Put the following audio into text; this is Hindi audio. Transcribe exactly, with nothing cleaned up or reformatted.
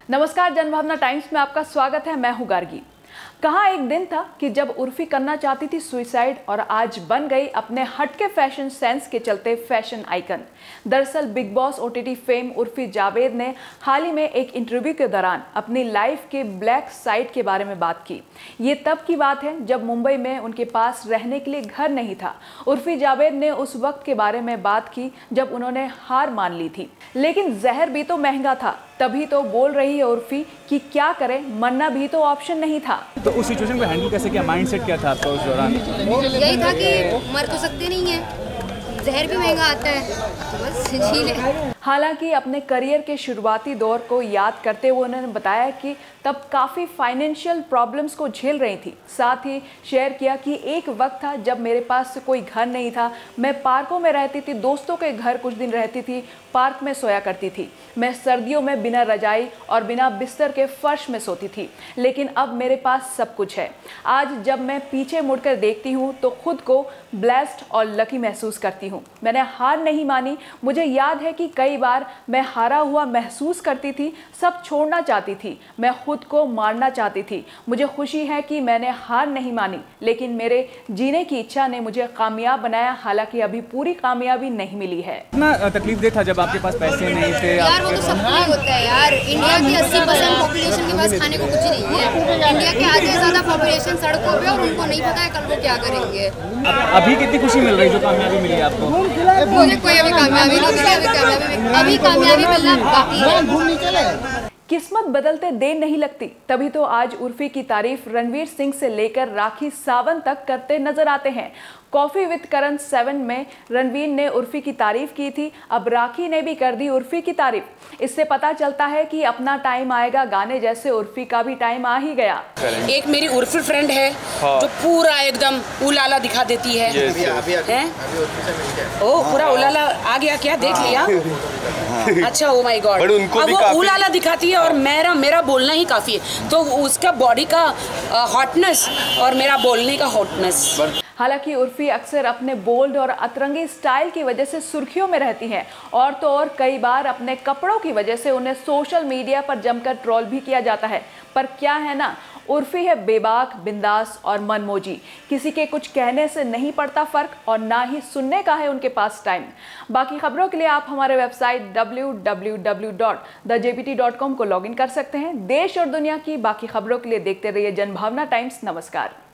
नमस्कार, जनभावना टाइम्स में आपका स्वागत है। मैं हूं गार्गी। कहाँ एक दिन था कि जब उर्फी करना चाहती थी सुसाइड और आज बन गई अपने हटके फैशन सेंस के चलते फैशन आइकन। दरअसल बिग बॉस ओटीटी फेम उर्फी जावेद ने हाल ही में एक इंटरव्यू के दौरान अपनी लाइफ के ब्लैक साइड के बारे में बात की। ये तब की बात है जब मुंबई में उनके पास रहने के लिए घर नहीं था। उर्फी जावेद ने उस वक्त के बारे में बात की जब उन्होंने हार मान ली थी, लेकिन जहर भी तो महंगा था। तभी तो बोल रही है उर्फी कि क्या करें, मरना भी तो ऑप्शन नहीं था। तो उस सिचुएशन को हैंडल कैसे किया? माइंडसेट क्या था आपका उस दौरान? यही था कि मर तो सकते नहीं है, जहर भी महंगा आता है, तो बस झील है। हालांकि अपने करियर के शुरुआती दौर को याद करते हुए उन्होंने बताया कि तब काफ़ी फाइनेंशियल प्रॉब्लम्स को झेल रही थी। साथ ही शेयर किया कि एक वक्त था जब मेरे पास कोई घर नहीं था, मैं पार्कों में रहती थी, दोस्तों के घर कुछ दिन रहती थी, पार्क में सोया करती थी। मैं सर्दियों में बिना रजाई और बिना बिस्तर के फर्श में सोती थी, लेकिन अब मेरे पास सब कुछ है। आज जब मैं पीछे मुड़कर देखती हूँ तो खुद को ब्लेस्ड और लकी महसूस करती हूँ। मैंने हार नहीं मानी। मुझे याद है कि कई बार मैं हारा हुआ महसूस करती थी, सब छोड़ना चाहती थी, मैं खुद को मारना चाहती थी। मुझे खुशी है कि मैंने हार नहीं मानी, लेकिन मेरे जीने की इच्छा ने मुझे कामयाब बनाया। हालांकि अभी पूरी कामयाबी नहीं मिली है। इतना तकलीफ दे था जब आपके पास पैसे नहीं थे? यार वो तो सबको ही होता है यार। इंडिया की अस्सी परसेंट पॉपुलेशन के पास खाने को कुछ नहीं है। इंडिया के आधे से ज्यादा पॉपुलेशन सड़कों पे, और उनको नहीं पता है कल को क्या करेंगे। अभी कितनी खुशी मिल रही है जो कामयाबी मिली आपको? मुझे कोई अभी कामयाबी नहीं मिली। अभी कामयाबी अभी कामयाबी मिलना बाकी है। किस्मत बदलते देर नहीं लगती, तभी तो आज उर्फी की तारीफ रणवीर सिंह से लेकर राखी सावंत तक करते नजर आते हैं। कॉफी विद करण सेवन में रणवीर ने उर्फी की तारीफ की थी, अब राखी ने भी कर दी उर्फी की तारीफ। इससे पता चलता है कि अपना टाइम आएगा गाने जैसे उर्फी का भी टाइम आ ही गया। एक मेरी उर्फी फ्रेंड है हाँ। जो पूरा एकदम उलाला दिखा देती है। अभी, अभी, अभी, है? ओ पूरा उलाला आ गया क्या? देख लिया? हाँ। अच्छा, ओ माय गॉड। अब वो उलाला दिखाती है और मेरा मेरा बोलना ही काफी है। तो उसका बॉडी का हॉटनेस और मेरा बोलने का हॉटनेस। हालांकि उर्फी अक्सर अपने बोल्ड और अतरंगी स्टाइल की वजह से सुर्खियों में रहती हैं, और तो और कई बार अपने कपड़ों की वजह से उन्हें सोशल मीडिया पर जमकर ट्रोल भी किया जाता है। पर क्या है ना, उर्फी है बेबाक, बिंदास और मनमोजी। किसी के कुछ कहने से नहीं पड़ता फर्क, और ना ही सुनने का है उनके पास टाइम। बाकी खबरों के लिए आप हमारे website W W W dot the J B T dot com को लॉगिन कर सकते हैं। देश और दुनिया की बाकी खबरों के लिए देखते रहिए जनभावना टाइम्स। नमस्कार।